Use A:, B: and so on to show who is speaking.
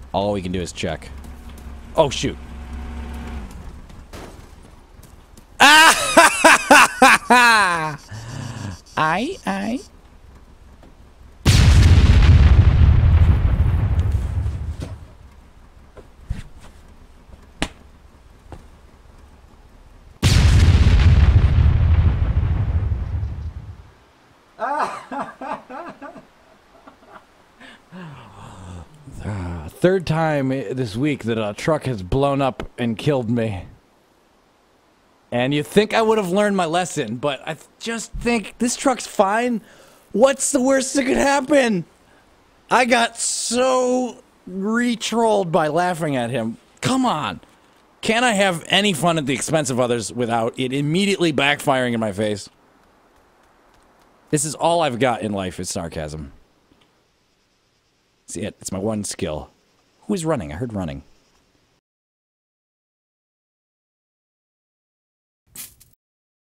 A: All we can do is check. Oh, shoot. Ah! Aye. Third time this week that a truck has blown up and killed me. And you think I would have learned my lesson, but I just think this truck's fine. What's the worst that could happen? I got so re-trolled by laughing at him. Come on. Can't I have any fun at the expense of others without it immediately backfiring in my face? This is all I've got in life is sarcasm. See it. It's my one skill. Who is running? I heard running.